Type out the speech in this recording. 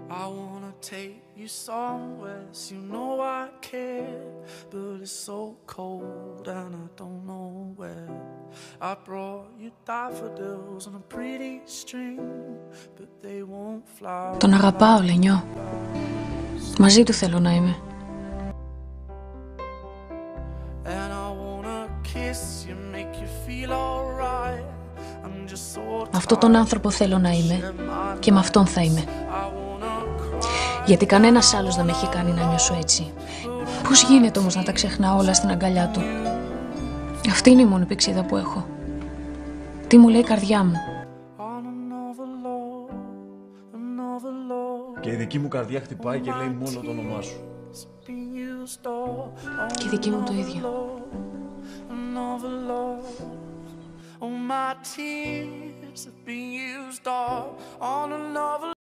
I wanna take you somewhere, so you know I care, but it's so cold and I don't know where. I brought you daffodils on a pretty string, but they won't fly. Τον αγαπάω, Λενιό. Μαζί του θέλω να είμαι. And I wanna kiss you, make you feel alright. I'm just so Αυτό τον άνθρωπο θέλω να είμαι και με αυτόν θα είμαι. Γιατί κανένας άλλος δεν με έχει κάνει να νιώσω έτσι. Πώς γίνεται όμως να τα ξεχνά όλα στην αγκαλιά του? Αυτή είναι η μόνη πηξίδα που έχω. Τι μου λέει η καρδιά μου? Και η δική μου καρδιά χτυπάει και λέει μόνο το όνομά σου. Και η δική μου το ίδιο.